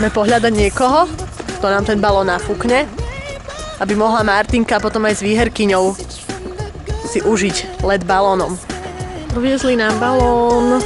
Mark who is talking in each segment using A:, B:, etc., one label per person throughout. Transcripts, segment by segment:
A: Ideme pohľadať niekoho, kto nám ten balón nafúkne, aby mohla Martinka potom aj s výherkyňou si užiť let balónom. Doviezli nám balón.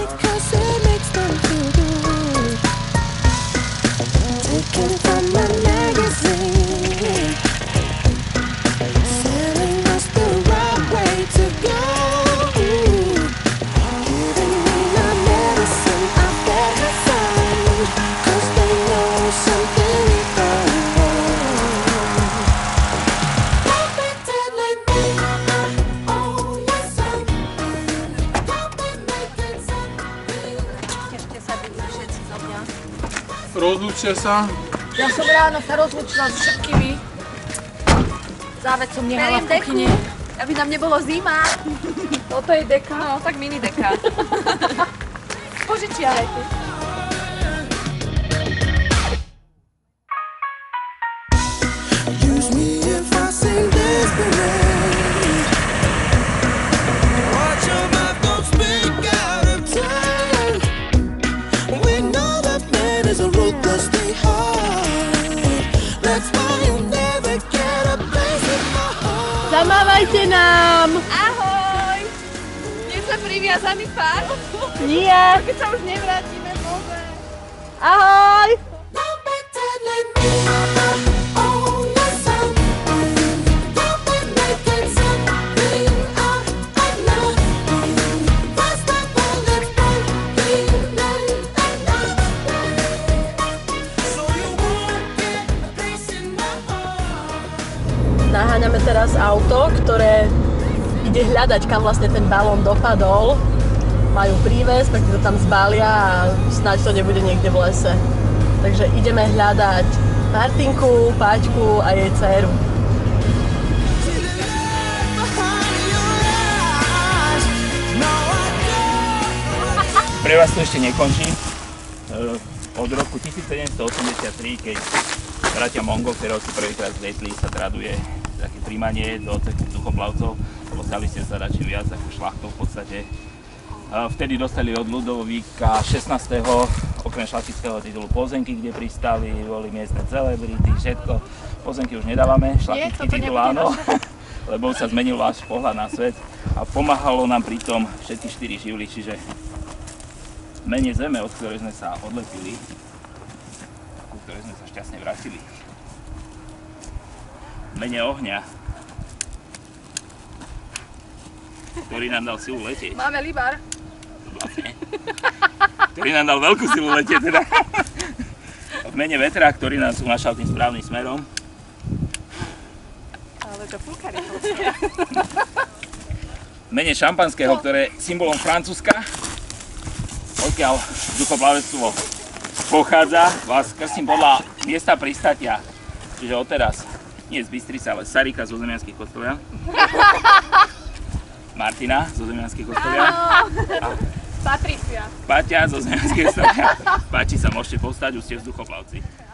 B: Rozlúčte sa.
C: Ja som ráno sa rozlúčila s všetkými. Záveď som nehala v kuchyni.
D: Aby nám nebolo zima.
C: Toto je deka.
D: No, tak mini deka.
C: Požičiavajte.
A: Zamávajte nám!
D: Ahoj! Nie sme priviazaný pár?
A: Nie!
D: Keď sa už nevrátime, bože.
A: Ahoj! Naháňame teraz auto, ktoré ide hľadať, kam vlastne ten balón dopadol. Majú príves, tak to tam zbalia a snáď to nebude niekde v lese. Takže ideme hľadať Martinku, Páťku a jej dcéru.
E: Pre vás to ešte nekončí. Od roku 1783, keď bratia Mongol, ktorého si prvýkrát zlietli, sa traduje také príjmanie do cechu vzduchoplavcov, lebo stali ste sa radšej viac ako šlachtou v podstate. Vtedy dostali od Ľudovíka 16. okrem šlachtického titulu pozemky, kde pristali, boli miestne celebrity, všetko. Pozemky už nedávame, šlachtický titul áno, lebo sa zmenil váš pohľad na svet a pomáhalo nám pri tom všetky 4 živly, čiže mene zeme, od ktorej sme sa odlepili, ku ktorej sme sa šťastne vrátili. Mene ohňa, ktorý nám dal silu letieť.
D: Máme libar.
E: Vlastne. Ktorý nám dal veľkú silu letieť teda. V mene vetra, ktorý nás unášal tým správnym smerom.
D: Ale to fúkari.
E: V mene šampanského, ktoré je symbolom Francúzska. Odkiaľ vzduchoplavectvo pochádza, vás krstím podľa miesta pristátia. Čiže odteraz nie z Bystrice, ale Sarika zo Zemianských Kostolia. Martina zo Zemianských Kostolia.
D: Patricia.
E: Páťa zo Zemianských Kostolia. Páči sa, môžete povstať, už ste vzduchoplavci.